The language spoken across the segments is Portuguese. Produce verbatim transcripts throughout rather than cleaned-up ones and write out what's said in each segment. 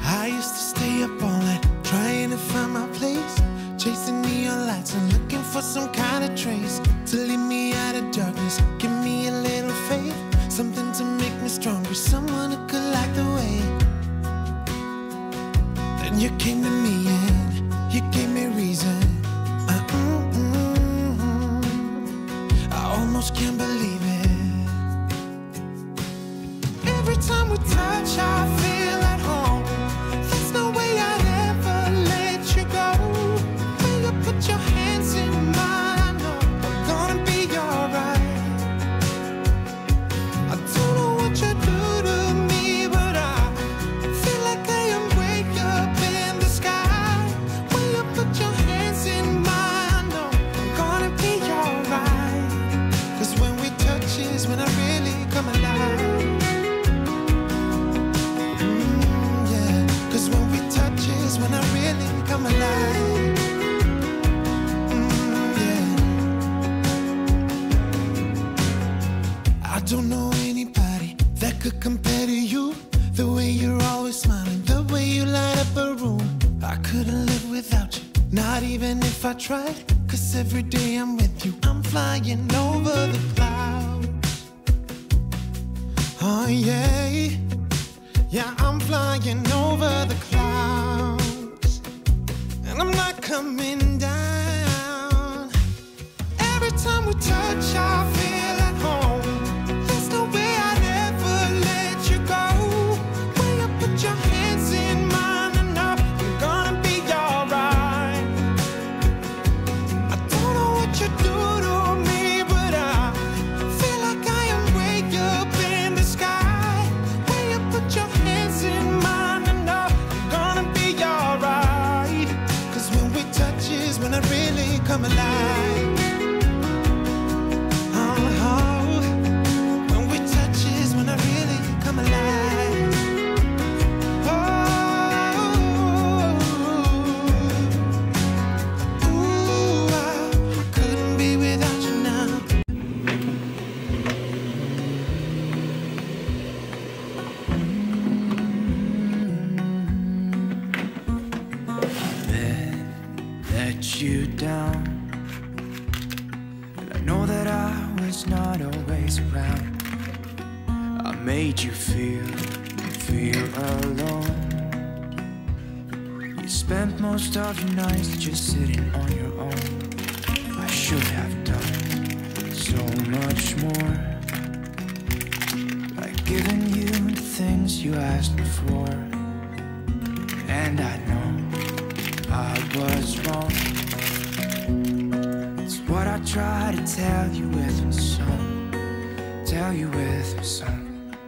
I used to stay up all night trying to find my place, chasing neon lights and looking for some kind of trace to lead me out of darkness. Give me a little faith, something to make me stronger, someone who could light the way. Then you came to me and you gave me reason. uh, mm, mm, mm. I almost can't believe it. Every time we touch I feel at home. There's no way I'd ever let you go. When you put your hands in mine, I know I'm gonna be alright. I don't know what you do to me, but I feel like I am way up in the sky. When you put your hands in mine, I know I'm gonna be alright. Cause when we touch is when I really come alive. When I really come alive. mm, yeah. I don't know anybody that could compare to you. The way you're always smiling, the way you light up a room. I couldn't live without you, not even if I tried. Cause every day I'm with you, I'm flying over the clouds. Oh yeah, yeah, I'm flying over the clouds. I'm not coming down. Every time we touch I feel at home. There's no way I'd ever let you go. When you put your hands in mine, I know I'm gonna be alright. I don't know what you do to me, but I feel like I am way up in the sky. When you put your hands in mine, I know I'm gonna be alright. When we touch is when I really come alive. Oh, oh. When we touch is when I really come alive. Oh, ooh, I couldn't be without you now. Let you down, and I know that I was not always around. I made you feel, feel alone. You spent most of your nights just sitting on your own. I should have done so much more, like giving you the things you asked before. And I know I was wrong. It's what I try to tell you with my song, tell you with my song.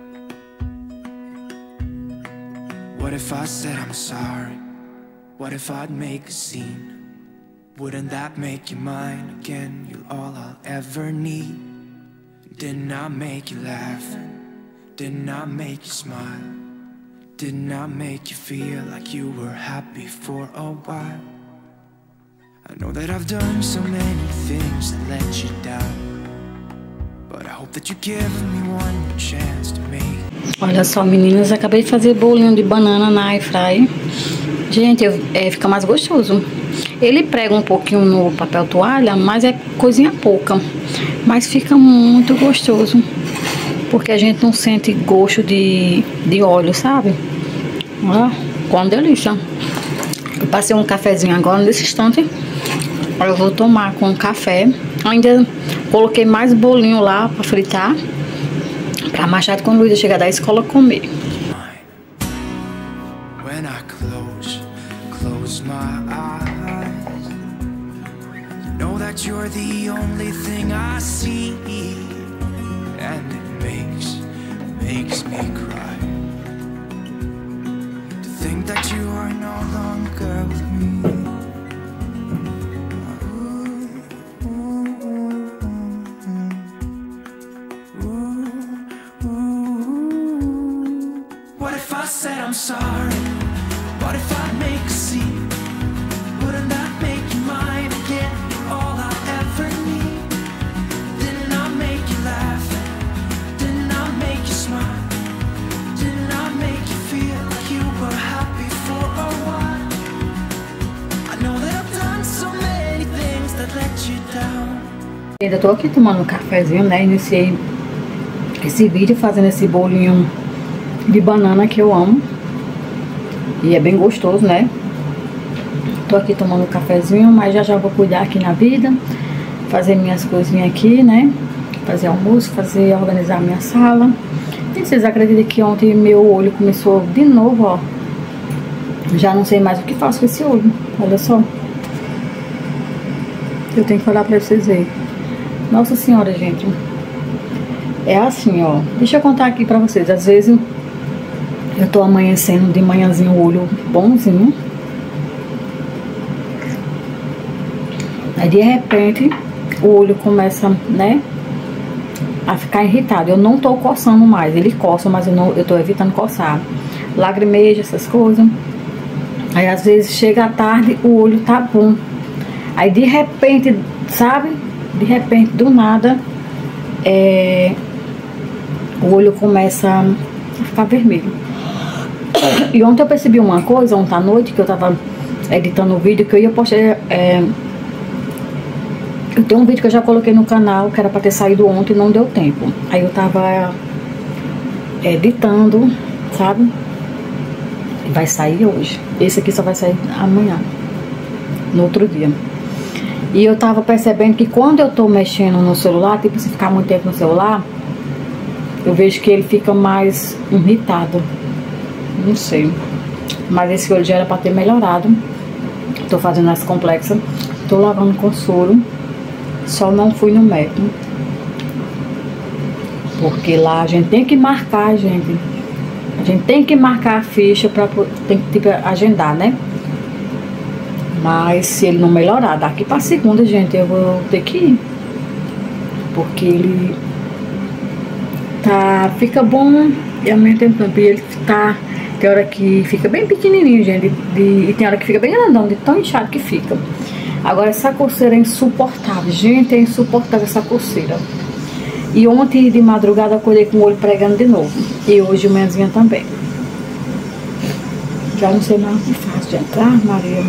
What if I said I'm sorry? What if I'd make a scene? Wouldn't that make you mine again? You're all I'll ever need. Didn't I make you laugh? Didn't I make you smile? Didn't I make you feel like you were happy for a while? I know that I've done so many things that let you down, but I hope that you give me one more chance to make. Olha só, meninas, acabei de fazer bolinho de banana na air fry. Gente, é, fica mais gostoso. Ele prega um pouquinho no papel toalha, mas é coisinha pouca. Mas fica muito gostoso, porque a gente não sente gosto de, de óleo, sabe? Ó, com delícia. Eu passei um cafezinho agora nesse instante. Eu vou tomar com café. Ainda coloquei mais bolinho lá pra fritar, pra Machado quando Luísa chegar da escola comer. When I close, close my eyes, you know that you're the only thing I see, and it makes, makes me cry to think that you are no longer with me. I'm sorry. What if I make a scene? Wouldn't that make you mine again? All I ever need. Didn't I make you laugh? Didn't I make you smile? Didn't I make you feel like you were happy? Ainda tô aqui tomando um cafezinho, né? Iniciei esse vídeo fazendo esse bolinho de banana que eu amo. E é bem gostoso, né? Tô aqui tomando um cafezinho, mas já já vou cuidar aqui na vida. Fazer minhas coisinhas aqui, né? Fazer almoço, fazer, organizar minha sala. E vocês acreditam que ontem meu olho começou de novo, ó. Já não sei mais o que faço com esse olho. Olha só. Eu tenho que falar pra vocês verem. Nossa senhora, gente. É assim, ó. Deixa eu contar aqui pra vocês. Às vezes eu tô amanhecendo de manhãzinho o olho bonzinho. Aí de repente o olho começa, né, a ficar irritado. Eu não tô coçando mais. Ele coça, mas eu, não, eu tô evitando coçar. Lagrimeja, essas coisas. Aí às vezes chega à tarde, o olho tá bom. Aí de repente, sabe? De repente, do nada, é, o olho começa a ficar vermelho. E ontem eu percebi uma coisa, ontem à noite, que eu tava editando o vídeo, que eu ia postar... É, eu tenho um vídeo que eu já coloquei no canal, que era pra ter saído ontem e não deu tempo. Aí eu tava editando, sabe? E vai sair hoje. Esse aqui só vai sair amanhã, no outro dia. E eu tava percebendo que quando eu tô mexendo no celular, tipo, se ficar muito tempo no celular, eu vejo que ele fica mais irritado. Não sei. Mas esse olho já era pra ter melhorado. Tô fazendo as complexas. Tô lavando com soro. Só não fui no médico. Porque lá a gente tem que marcar, gente. A gente tem que marcar a ficha pra... Tem que, tipo, agendar, né? Mas se ele não melhorar, daqui pra segunda, gente, eu vou ter que ir. Porque ele tá, fica bom e ao mesmo tempo ele tá, tem hora que fica bem pequenininho, gente, de, e tem hora que fica bem grandão, de tão inchado que fica. Agora essa coceira é insuportável, gente, é insuportável essa coceira. E ontem de madrugada eu acordei com o olho pregando de novo. E hoje de manhãzinha também. Já não sei mais o que faço, gente. Ah, Maria.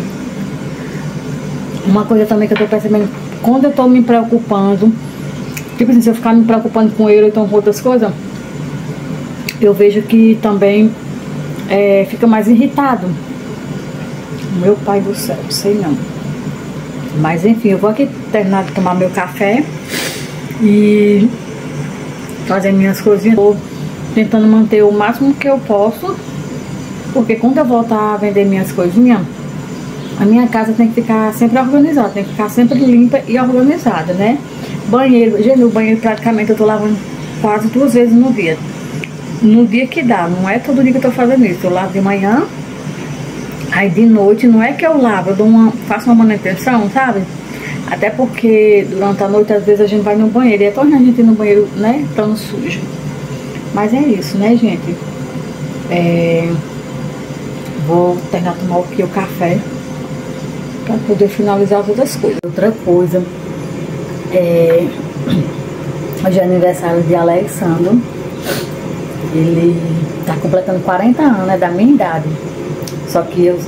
Uma coisa também que eu tô percebendo, quando eu tô me preocupando, tipo assim, se eu ficar me preocupando com ele ou então com outras coisas, eu vejo que também é, fica mais irritado. Meu pai do céu, sei não. Mas enfim, eu vou aqui terminar de tomar meu café e fazer minhas coisinhas. Tô tentando manter o máximo que eu posso, porque quando eu voltar a vender minhas coisinhas, a minha casa tem que ficar sempre organizada, tem que ficar sempre limpa e organizada, né? Banheiro, gente, o banheiro praticamente eu tô lavando quase duas vezes no dia. No dia que dá, não é todo dia que eu tô fazendo isso. Eu lavo de manhã, aí de noite, não é que eu lavo, eu dou uma, faço uma manutenção, sabe? Até porque durante a noite, às vezes, a gente vai no banheiro, e é tão ruim a gente ir no banheiro, né, tão sujo. Mas é isso, né, gente? É... Vou terminar de tomar aqui o café para poder finalizar as outras coisas. Outra coisa, é, hoje é aniversário de Alexandre. Ele tá completando quarenta anos, é da minha idade. Só que eu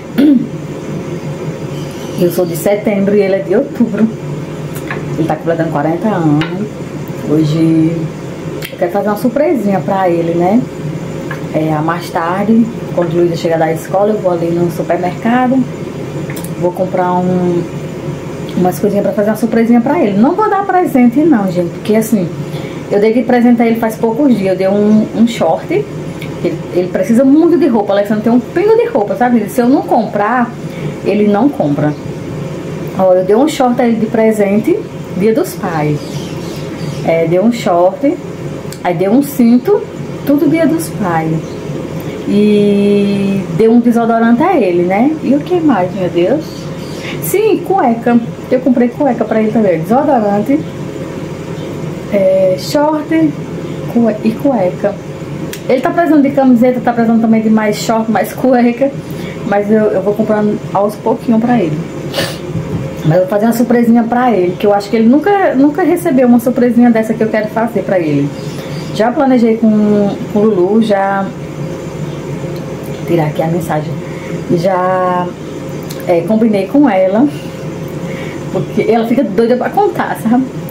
eu sou de setembro e ele é de outubro. Ele tá completando quarenta anos. Hoje eu quero fazer uma surpresinha pra ele, né? É, mais tarde, quando o Luísa chegar da escola, eu vou ali no supermercado. Vou comprar um, umas coisinhas pra fazer uma surpresinha pra ele. Não vou dar presente não, gente, porque assim, eu dei de presente a ele faz poucos dias. Eu dei um, um short. Ele, ele precisa muito de roupa. O Alexandre tem um pingo de roupa, sabe? Se eu não comprar, ele não compra. Ó, eu dei um short a ele de presente, dia dos pais. É, dei um short, aí dei um cinto, tudo dia dos pais. E deu um desodorante a ele, né? E o que mais, meu Deus? Sim, cueca. Eu comprei cueca pra ele também. Desodorante, é, short cue e cueca. Ele tá precisando de camiseta, tá precisando também de mais short, mais cueca. Mas eu, eu vou comprando aos pouquinhos pra ele. Mas eu vou fazer uma surpresinha pra ele, que eu acho que ele nunca, nunca recebeu uma surpresinha dessa que eu quero fazer pra ele. Já planejei com, com o Lulu, já... tirar aqui a mensagem. Já é, combinei com ela, porque ela fica doida pra contar, sabe?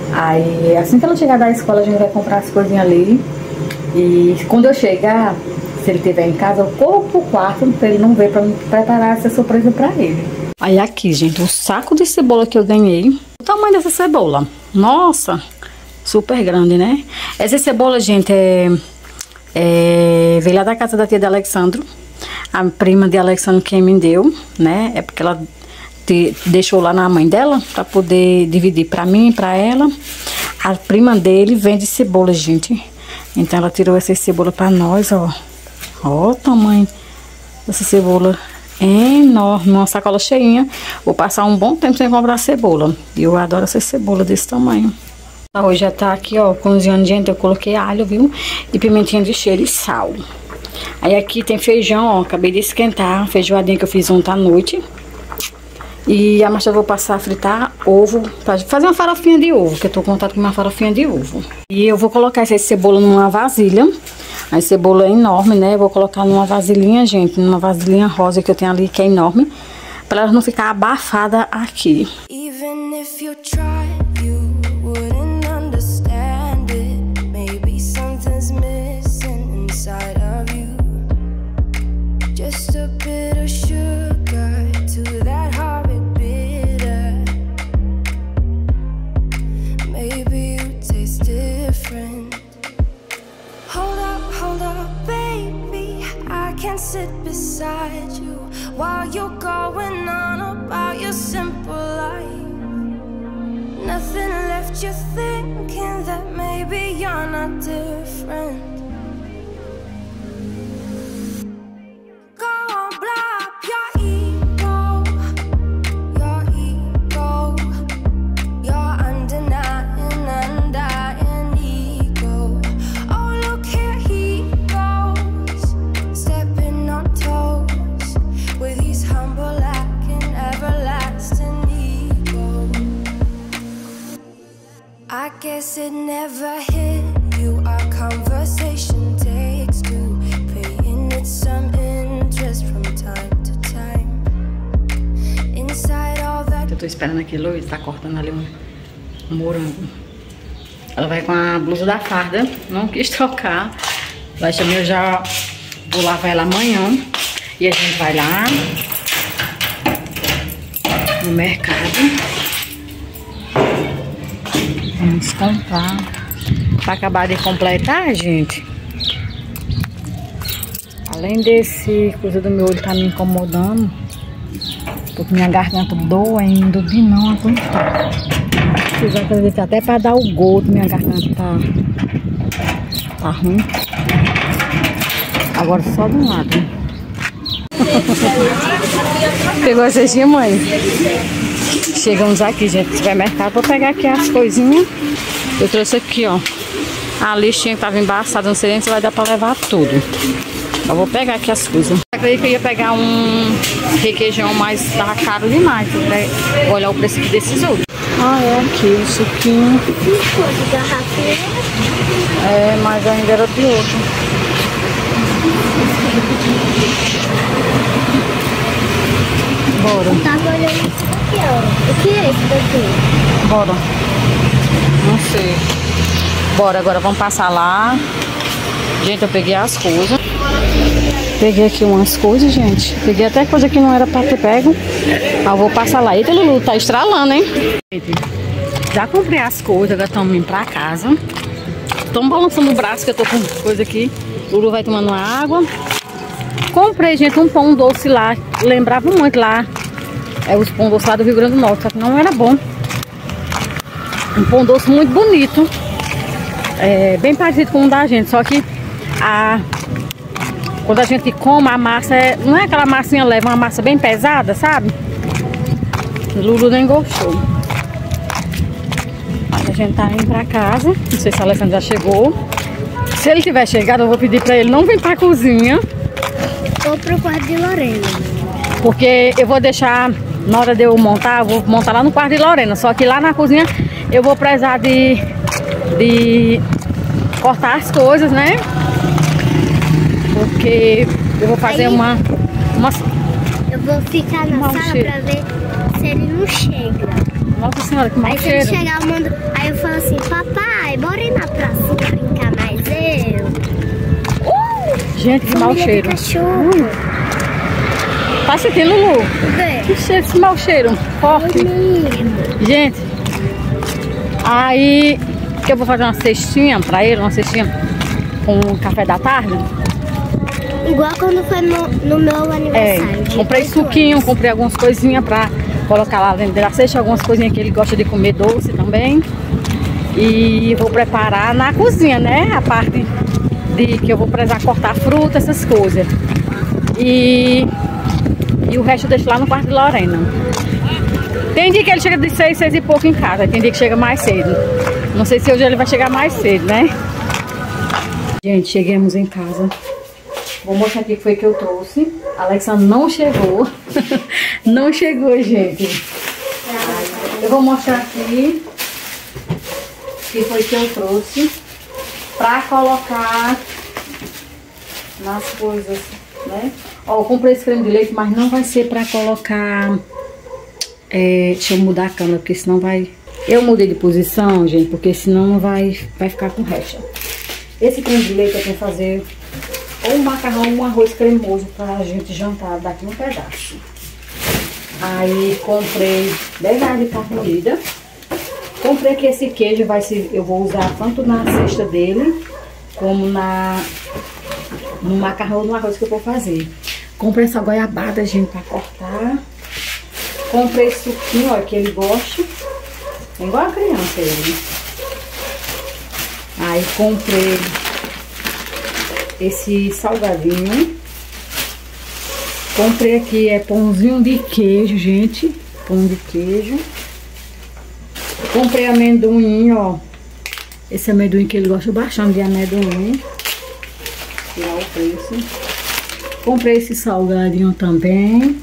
Aí, assim que ela chegar da escola, a gente vai comprar as coisinhas ali. E quando eu chegar, se ele estiver em casa, eu corro pro quarto pra ele não ver, pra preparar essa surpresa pra ele. Aí aqui, gente, o saco de cebola que eu ganhei. O tamanho dessa cebola. Nossa, super grande, né? Essa cebola, gente, é, é veio lá da casa da tia de Alexandro. A prima de Alexandro quem me deu, né? É porque ela te, deixou lá na mãe dela pra poder dividir pra mim e pra ela. A prima dele vende cebola, gente. Então ela tirou essa cebola pra nós, ó. Ó o tamanho dessa cebola. Enorme, uma sacola cheinha. Vou passar um bom tempo sem comprar cebola. E eu adoro essa cebola desse tamanho. Hoje já tá aqui, ó, cozinhando, gente. Eu coloquei alho, viu? E pimentinha de cheiro e sal. Aí aqui tem feijão, ó. Acabei de esquentar. Feijoadinha que eu fiz ontem à noite. E a massa eu vou passar a fritar ovo. Pra fazer uma farofinha de ovo. Que eu tô com vontade de comer uma farofinha de ovo. E eu vou colocar essa cebola numa vasilha. A cebola é enorme, né? Eu vou colocar numa vasilhinha, gente. Numa vasilhinha rosa que eu tenho ali, que é enorme. Pra ela não ficar abafada aqui. Even if you try, you wouldn't understand it. Maybe something's missing inside of you. Just a bit of sugar to that horrid bitter. Maybe you taste different. Hold up, hold up, baby. I can't sit beside you while you're going on about your simple life. Nothing left you thinking that maybe you're not different. Go on, blow up your ego, your ego, your undenying, undying ego. Oh, look here he goes, stepping on toes with his humble, lacking, everlasting ego. I guess it never hit you. Our conversation takes two, paying it some interest from time to time. Inside all that. Eu tô esperando aqui, Luiz tá cortando ali um, um morango. Ela vai com a blusa da farda, não quis trocar. Mas também eu já vou lavar ela amanhã. E a gente vai lá no mercado. Vamos comprar. Pra acabar de completar, gente. Além desse coisa do meu olho tá me incomodando, porque minha garganta doendo de não aguentar. Vocês acreditam, até pra dar o gosto, minha garganta tá, tá ruim. Agora só de um lado. Pegou a cestinha, mãe? Chegamos aqui, gente, no supermercado. Vou pegar aqui as coisinhas. Eu trouxe aqui, ó, a listinha que tava embaçada. Não sei nem se vai dar pra levar tudo. Eu vou pegar aqui as coisas. Eu acredito que eu ia pegar um requeijão, mas tava caro demais. Vou olhar o preço aqui desses outros. Ah, é aqui, o suquinho. De garrafinha. É, mas ainda era de outro. Bora. Eu tava olhando isso aqui, ó. O que é isso daqui? Bora. Não sei. Bora, agora vamos passar lá. Gente, eu peguei as coisas. Peguei aqui umas coisas, gente. Peguei até coisa que não era pra ter pego. Mas eu vou passar lá. Eita, Lulu, tá estralando, hein? Gente, já comprei as coisas, agora estamos indo pra casa. Tô balançando o braço que eu tô com coisa aqui. Lulu vai tomando uma água. Comprei, gente, um pão doce lá. Lembrava muito lá. É os pão doce lá do Rio Grande do Norte, só que não era bom. Um pão doce muito bonito. É, bem parecido com o da gente, só que a, quando a gente come a massa, é, não é aquela massinha leve, é uma massa bem pesada, sabe? Lulu nem gostou. A gente tá indo pra casa. Não sei se o Alessandro já chegou. Se ele tiver chegado, eu vou pedir pra ele não vir pra cozinha. Vou pro quarto de Lorena. Porque eu vou deixar, na hora de eu montar, eu vou montar lá no quarto de Lorena. Só que lá na cozinha eu vou precisar de, de cortar as coisas, né? Porque eu vou fazer Aí, uma, uma... Eu vou ficar na sala cheiro. pra ver se ele não chega. Nossa senhora, que mau Aí se cheiro. ele chegar, eu mando... Aí eu falo assim, papai, bora ir na praça brincar mais eu. Uh! Gente, que mau cheiro. Cachorro. Tá sentindo, Lulu? Vê. Que cheiro, esse mau cheiro. Forte. Lindo. Gente, aí que eu vou fazer uma cestinha pra ele, uma cestinha com café da tarde. Igual quando foi no, no meu É, aniversário. de comprei oito suquinho, anos. comprei algumas coisinhas pra colocar lá dentro da cesta, algumas coisinhas que ele gosta de comer doce também. E vou preparar na cozinha, né? A parte de que eu vou precisar cortar fruta, essas coisas. E, e o resto eu deixo lá no quarto de Lorena. Tem dia que ele chega de seis, seis e pouco em casa. Tem dia que chega mais cedo. Não sei se hoje ele vai chegar mais cedo, né? Gente, chegamos em casa. Vou mostrar aqui o que foi que eu trouxe. A Alexa não chegou. Não chegou, gente. Eu vou mostrar aqui o que foi que eu trouxe pra colocar nas coisas, né? Ó, eu comprei esse creme de leite, mas não vai ser pra colocar... É, deixa eu mudar a câmera, porque senão vai... Eu mudei de posição, gente, porque senão vai, vai ficar com recha. Esse creme de leite é pra fazer ou um macarrão ou um arroz cremoso pra gente jantar daqui um pedaço. Aí comprei dez reais de carne moída. Comprei que esse queijo vai ser, eu vou usar tanto na cesta dele como na no macarrão ou no arroz que eu vou fazer. Comprei essa goiabada, gente, pra cortar. Comprei esse suquinho, ó, que ele gosta. É igual a criança ele. Aí comprei esse salgadinho. Comprei aqui, é pãozinho de queijo, gente. Pão de queijo. Comprei amendoim, ó. Esse amendoim que ele gosta bastante de amendoim. Tirar o preço. Comprei esse salgadinho também.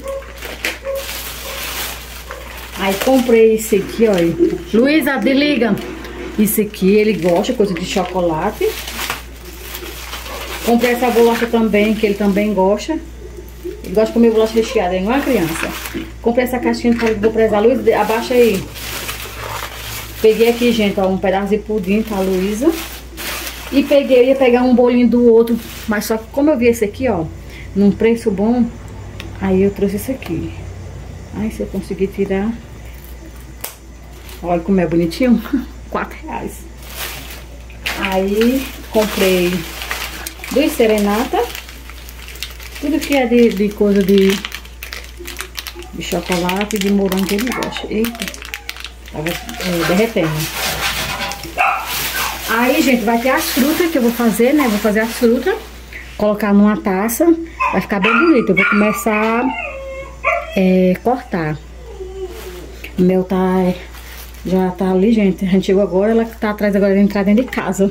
Aí comprei esse aqui, ó. Luísa, desliga. Isso aqui, ele gosta, coisa de chocolate. Comprei essa bolacha também, que ele também gosta. Ele gosta de comer bolacha recheada, é igual a criança. Comprei essa caixinha que eu vou prezar. Luísa, abaixa aí. Peguei aqui, gente, ó, um pedaço de pudim pra Luísa. E peguei, eu ia pegar um bolinho do outro. Mas só que como eu vi esse aqui, ó, num preço bom, aí eu trouxe esse aqui. Aí se eu conseguir tirar... Olha como é bonitinho. quatro reais. Aí comprei dois serenata. Tudo que é de, de coisa de, de chocolate e de morango que ele gosta. Eita. Tava é, derretendo. Aí, gente, vai ter as frutas que eu vou fazer, né? Vou fazer as frutas. Colocar numa taça. Vai ficar bem bonito. Eu vou começar a é, cortar. O meu tá... Já tá ali, gente. A gente chegou agora, ela tá atrás agora de entrar dentro de casa.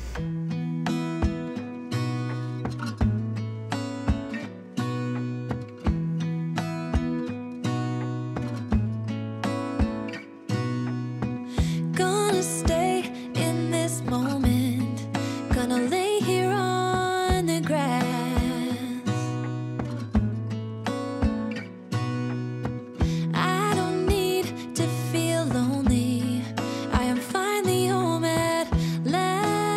Gonna stay in this moment. Gonna lay here on the grass. I don't need to feel lonely. I am finally home at last.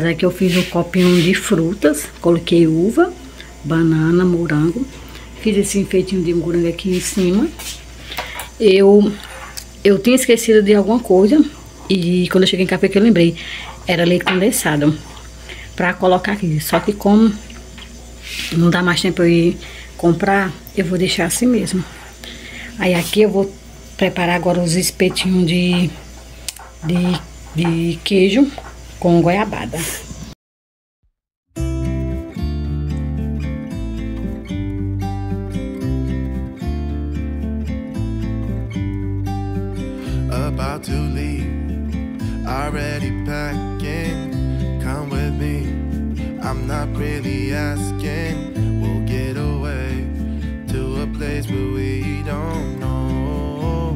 meninas, aqui eu fiz um copinho de frutas. Coloquei uva, banana, morango. Fiz esse enfeitinho de morango aqui em cima. Eu, eu tinha esquecido de alguma coisa. E quando eu cheguei em casa, que eu lembrei. Era leite condensado pra colocar aqui. Só que como não dá mais tempo eu ir comprar, eu vou deixar assim mesmo. Aí aqui eu vou preparar agora os espetinhos de, de, de queijo com goiabada. About to leave, already packing. Come with me, I'm not really asking. We'll get away to a place where we don't know.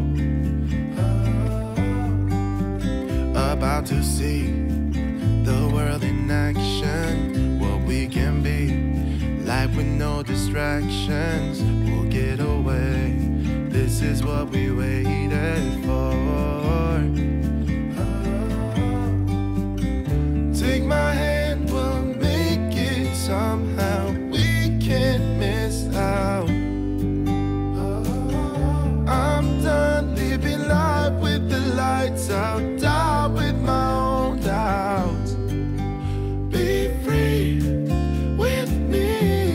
About to see the world in action, what we can be, life with no distractions. We'll get away, this is what we waited for. Take my hand, we'll make it somehow. We can't miss out. I'm done living life with the lights out. Die with my own doubts. Be free with me.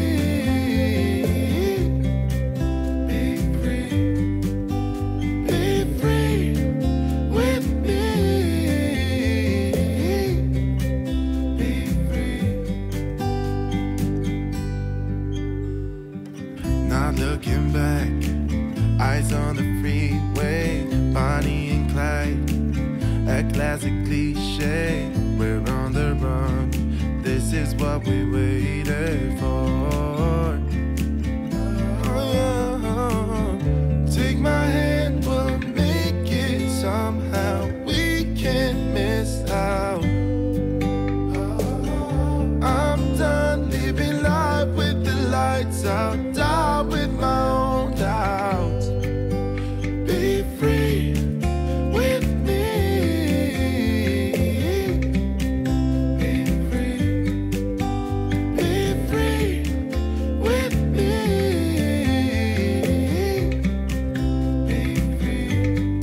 Be free. Be free with me. Be free. Not looking back, eyes on the freeway, Bonnie and Clyde, a classic cliche. We're on the run, this is what we waited for. Oh, yeah. Take my hand, we'll make it somehow. We can't miss out. I'm done living life with the lights out. Die with my own doubts. Be free with me. Be free. Be free with me. Be free.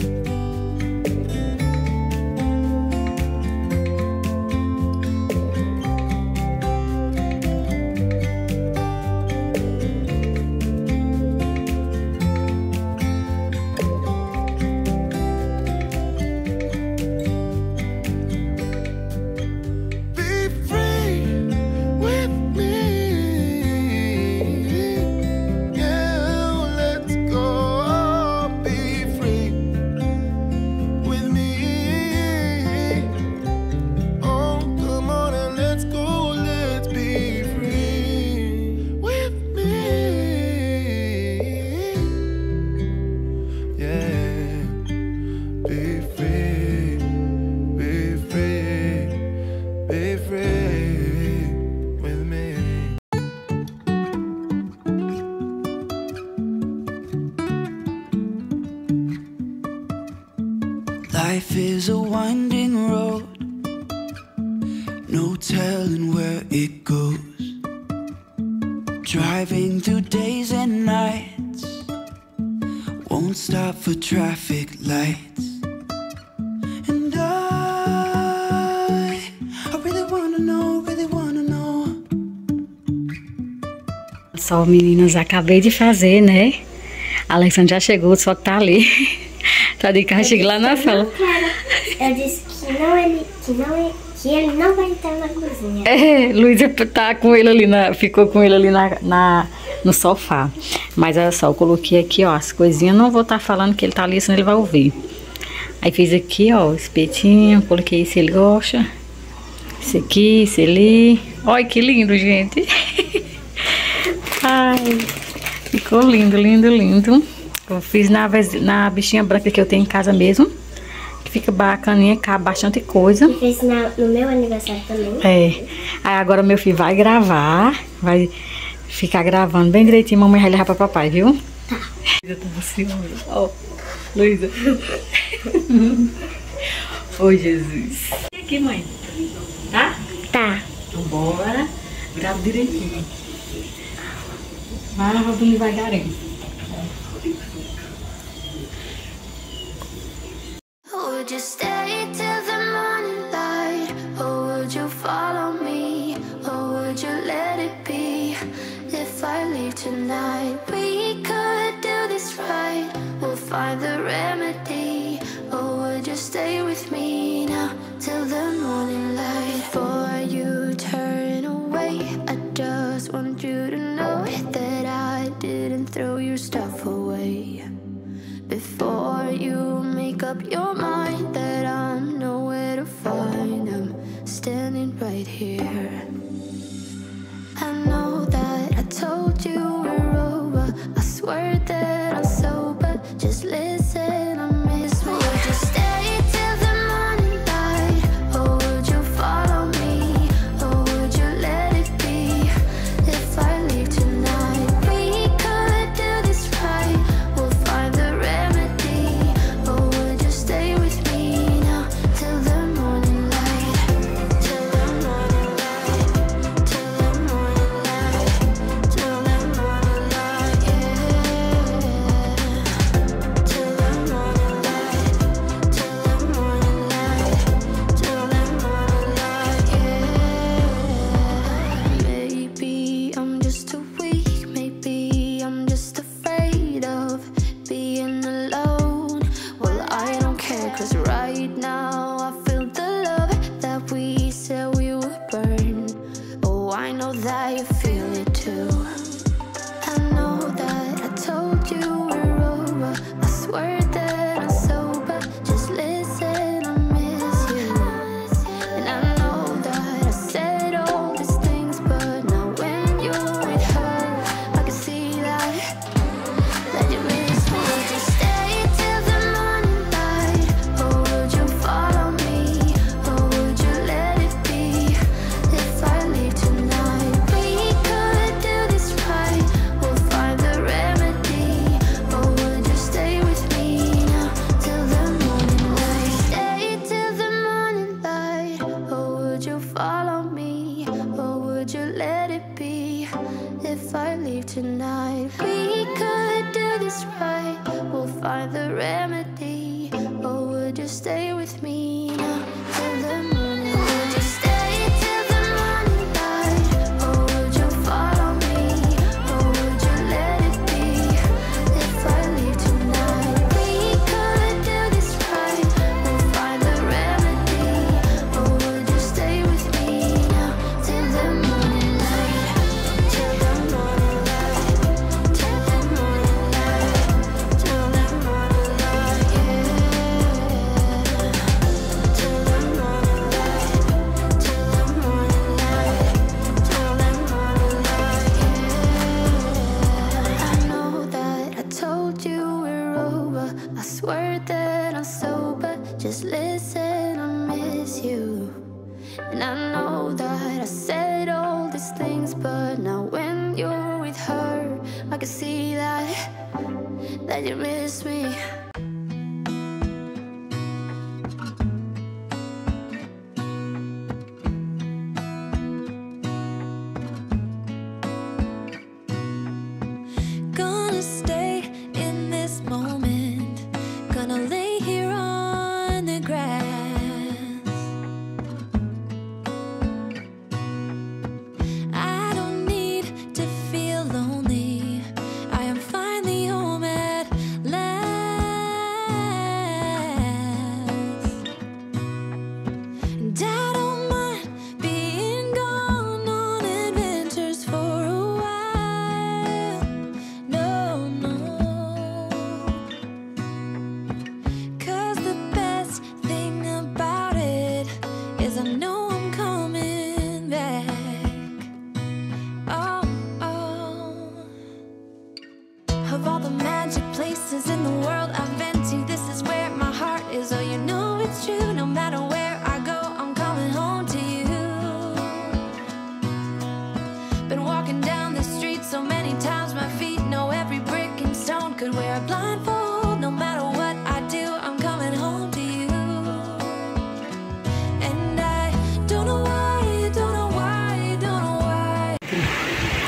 Be free with me. Yeah, let's go. Be free with me. Oh, come on and let's go. Let's be free with me. Yeah, be free. Be free. Be free with me. Life is a winding road, no telling where it goes. Driving through days and nights, won't stop for traffic lights. And I, I really wanna know, really wanna know. Só, meninas, acabei de fazer, né? A Alexandre já chegou, só que tá ali. Tá de carro, chega lá na sala. Eu disse que não, ele, que não, ele, que ele não vai entrar na cozinha. É, Luísa tá com ele ali, na, ficou com ele ali na, na, no sofá. Mas olha só, eu coloquei aqui, ó, as coisinhas. Não vou estar falando que ele tá ali, senão ele vai ouvir. Aí fiz aqui, ó, o espetinho. Coloquei se ele gosta. Esse aqui, esse ali. Olha que lindo, gente. Ai, ficou lindo, lindo, lindo. Eu fiz na, na bichinha branca que eu tenho em casa mesmo. Que fica bacaninha, cabe bastante coisa. E fez na, no meu aniversário também. É. Aí agora meu filho vai gravar. Vai ficar gravando bem direitinho. Mamãe vai levar pra papai, viu? Tá. Eu tô ansiosa. Ó, Luísa. Oi, Jesus. E aqui, mãe? Tá? Tá. Então bora, gravo direitinho. Vai rodando devagarinho. Would you stay till the morning light? Or would you follow me? Or would you let it be? If I leave tonight, we could do this right. We'll find the remedy. Or would you stay with me now till the morning light? Before you turn away, I just want you to know that I didn't throw your stuff away. Before you make up your mind that I'm nowhere to find, I'm standing right here. I know that I told you we're over, I swear that I'm sober, just listen, I miss me. Would you stay till the morning light, or would you follow me, or would you let it be? If I leave tonight, we could do this right, we'll find the remedy. Or would you stay with me now till the morning light? Till the morning light, till the morning light, till the morning light, yeah. Till the morning light, till the morning light, till the morning light, yeah. Maybe I'm just too weak, maybe I'm just afraid of being alone. Well, I don't care, cause right now I feel the love that we said we would burn. Oh, I know that you feel it too. I know that I told you we're over, I swear that I'm sober, just listen, I miss you. And I know that I said all these things, but now when you're with her, I can see that that you miss me. Would you stay till the morning light, or would you follow me, or would you let it be? If I leave tonight, we could do this right, we'll find the remedy. Or would you stay with me now till the morning light? Stay till the morning light, or would you follow me, or would you let it be? If I leave tonight, we could do this right, we'll find the remedy. Or would you stay with me now till the morning light? Would you stay till the morning light, or would you follow me, or would you let it be? If I leave tonight, we could do this right, we'll find the remedy. Or would you stay with me now till the morning light? Till the morning light, till the morning light, till the morning light, yeah. Till the morning light, till the morning light, till the morning light, yeah. I know that I told you we're over, I swear that I'm sober, just listen, I miss you. And I know that I said all these things, but now when you're with her, I can see that that you miss me. Gonna stay in this moment, gonna lay here on the grass. I don't need to feel lonely, I am finally home at last.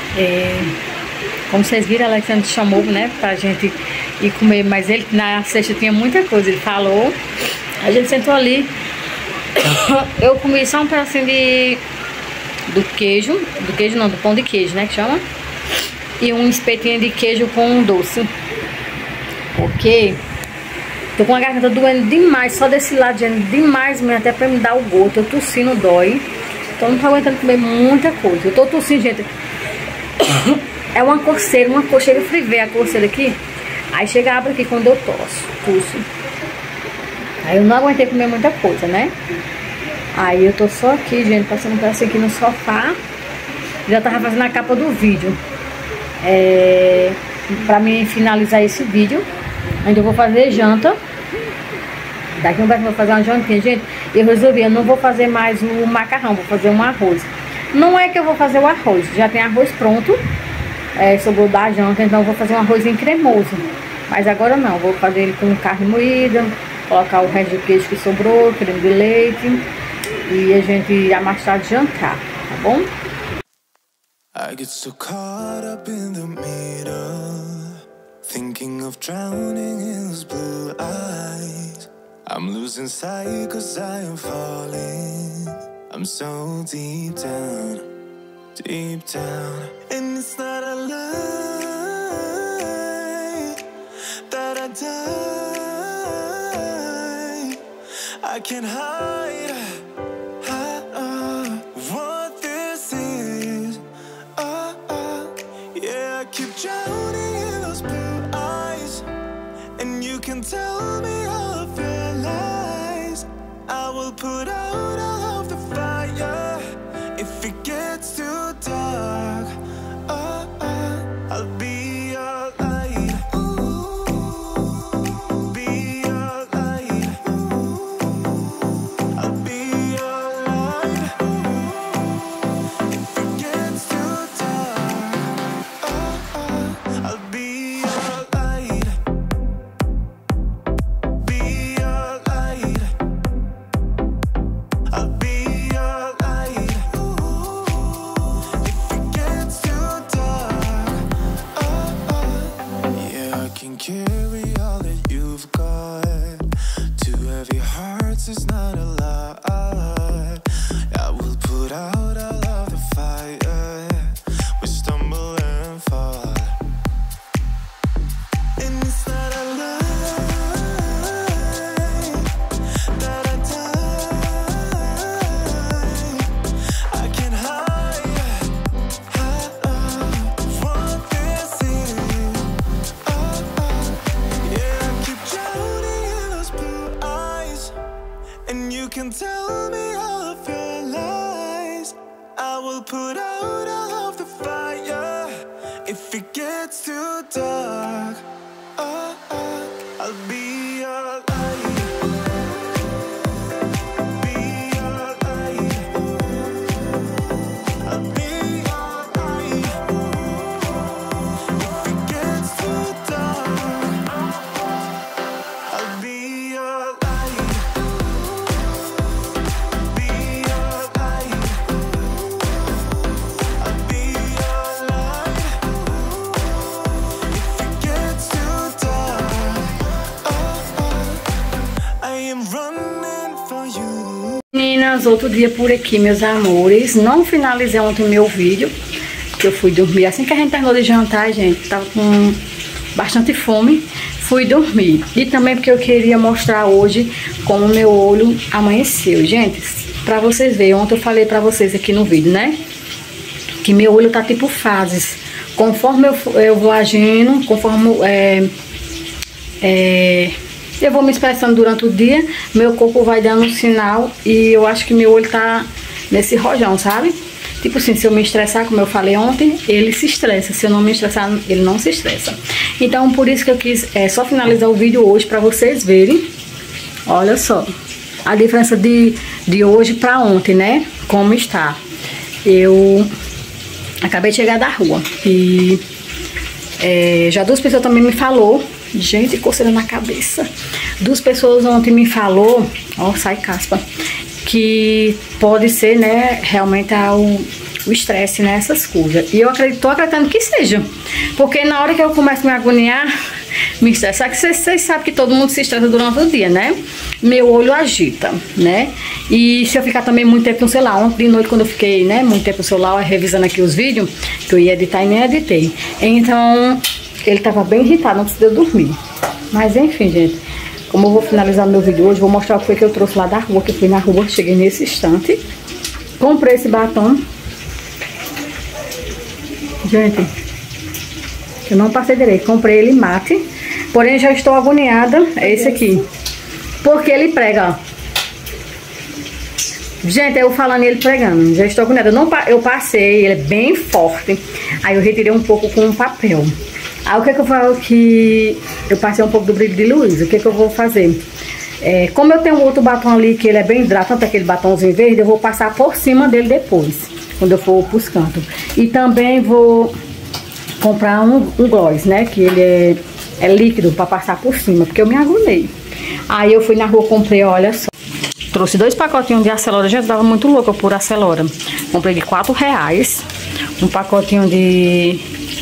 É, como vocês viram, Alexandre chamou, né, pra gente ir comer, mas ele na sexta tinha muita coisa, ele falou, a gente sentou ali, eu comi só um pedacinho de do queijo, do queijo não, do pão de queijo, né, que chama, e um espetinho de queijo com doce, porque tô com a garganta doendo demais, só desse lado doendo demais mesmo, até pra me dar o gosto, eu tossindo dói, então não tô aguentando comer muita coisa, eu tô tossindo, gente. É uma coceira, uma coceira, frivei a coceira aqui. Aí chega, abre aqui quando eu tosso, tosso. Aí eu não aguentei comer muita coisa, né? Aí eu tô só aqui, gente, passando um pedacinho aqui no sofá. Já tava fazendo a capa do vídeo. É... Pra mim finalizar esse vídeo, ainda eu vou fazer janta. Daqui um pouco eu vou fazer uma jantinha, gente. Eu resolvi, eu não vou fazer mais o macarrão, vou fazer um arroz. Não é que eu vou fazer o arroz, já tem arroz pronto. É, sobrou da janta, então eu vou fazer um arrozinho cremoso. Mas agora não, vou fazer ele com carne moída, colocar o resto de queijo que sobrou, creme de leite, e a gente ir mais tarde jantar, tá bom? I get so caught up in the middle, thinking of drowning in those blue eyes. I'm losing sight cause I am falling, I'm so deep down, deep down. And it's not a lie that I die. I can't hide, hide uh, what this is. uh, uh, Yeah, I keep drowning in those blue eyes, and you can tell me all of your lies. I will put out all of the fire if it gets too dark. Oh, oh, I'll be your light. Ooh, be your light. Ooh, I'll be your light. Ooh, if it gets too dark. Oh, oh, I'll be your light. Be your light. I'll be your light. Ooh, if it gets too dark. Oh, oh. Yeah, I can carry all that you've got. Two heavy hearts is not a lot. I will put out all of the fire. We stumble and fall, and it's not a lie that I die. I can't hide, hide uh, what this is. Oh, oh, yeah, I keep drowning in those blue eyes, and you can tell me all of your lies. I will put out all of the fire if it gets too dark. Oh, oh, I'll be your light. Be your light. I'll be your light. If it gets too dark, I'll be your light. Be your light. I'll be your light. If it gets too dark, oh, oh, I am running for you. Meninas, outro dia por aqui, meus amores. Não finalizei ontem meu vídeo, que eu fui dormir assim que a gente terminou de jantar, gente. Tava com bastante fome, fui dormir. E também porque eu queria mostrar hoje como o meu olho amanheceu. Gente, pra vocês verem, ontem eu falei pra vocês aqui no vídeo, né? Que meu olho tá tipo fases. Conforme eu, eu vou agindo, conforme é, é, eu vou me expressando durante o dia, meu corpo vai dando um sinal e eu acho que meu olho tá nesse rojão, sabe? Tipo assim, se eu me estressar, como eu falei ontem, ele se estressa. Se eu não me estressar, ele não se estressa. Então, por isso que eu quis é, só finalizar o vídeo hoje pra vocês verem. Olha só a diferença de, de hoje pra ontem, né? Como está. Eu acabei de chegar da rua e é, já duas pessoas também me falou. Gente, coceira na cabeça. Duas pessoas ontem me falou, ó, sai caspa, que pode ser, né, realmente o, o estresse, né? Essas coisas. E eu acredito, tô acreditando que seja. Porque na hora que eu começo a me agoniar, me estressar, que vocês, vocês sabem que todo mundo se estressa durante o dia, né? Meu olho agita, né? E se eu ficar também muito tempo no celular, ontem de noite quando eu fiquei, né, muito tempo no celular, revisando aqui os vídeos, que eu ia editar e nem editei. Então, ele tava bem irritado antes de eu dormir. Mas enfim, gente, como eu vou finalizar meu vídeo hoje, vou mostrar o que foi que eu trouxe lá da rua, que eu fui na rua, cheguei nesse instante. Comprei esse batom. Gente, eu não passei direito, comprei ele mate, porém já estou agoniada, é esse aqui, porque ele prega, ó. Gente, eu falando e ele pregando, já estou agoniada, eu, não, eu passei, ele é bem forte, aí eu retirei um pouco com o papel. Aí o que que eu falo que eu passei um pouco do brilho de luz, o que que eu vou fazer? É, como eu tenho um outro batom ali que ele é bem hidratante, aquele batomzinho verde, eu vou passar por cima dele depois, quando eu for pros cantos. E também vou comprar um, um gloss, né, que ele é, é líquido pra passar por cima, porque eu me agonei. Aí eu fui na rua, comprei, olha só, trouxe dois pacotinhos de Acelora, já estava muito louca por Acelora. Comprei de quatro reais, um pacotinho de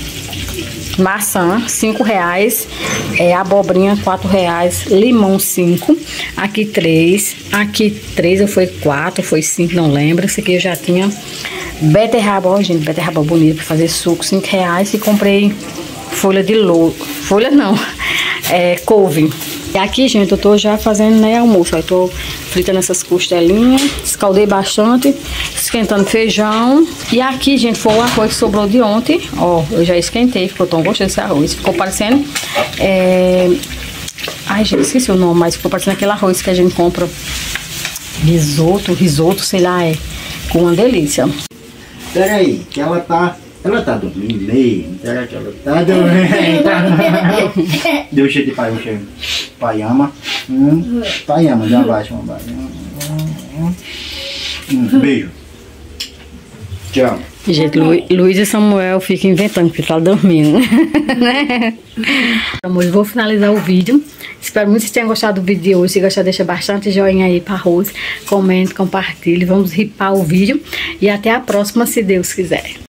maçã, cinco reais, é, abobrinha, quatro reais, limão, cinco, aqui três, aqui três, ou foi quatro, foi cinco, não lembro, esse aqui eu já tinha, beterraba, ó gente, beterraba bonita para fazer suco, cinco reais, e comprei folha de louro, folha não, é, couve. E aqui, gente, eu tô já fazendo, né, almoço, eu tô fritando essas costelinhas, escaldei bastante, esquentando feijão. E aqui, gente, foi o arroz que sobrou de ontem, ó, eu já esquentei, ficou tão gostoso esse arroz, ficou parecendo, é... ai, gente, esqueci o nome, mas ficou parecendo aquele arroz que a gente compra, risoto, risoto, sei lá, é, com uma delícia. Pera aí, que ela tá... Ela tá dormindo mesmo? Será que ela tá dormindo? Deu um cheiro de pai, um cheiro. Pai ama. Hum, pai ama, dá uma baixa, uma baixa. Hum, hum, beijo. Tchau. Gente, Lu, Luiz e Samuel ficam inventando que tá dormindo, né? Amor, eu vou finalizar o vídeo. Espero muito que vocês tenham gostado do vídeo de hoje. Se gostar, deixa bastante joinha aí pra Rose. Comente, compartilhe. Vamos ripar o vídeo. E até a próxima, se Deus quiser.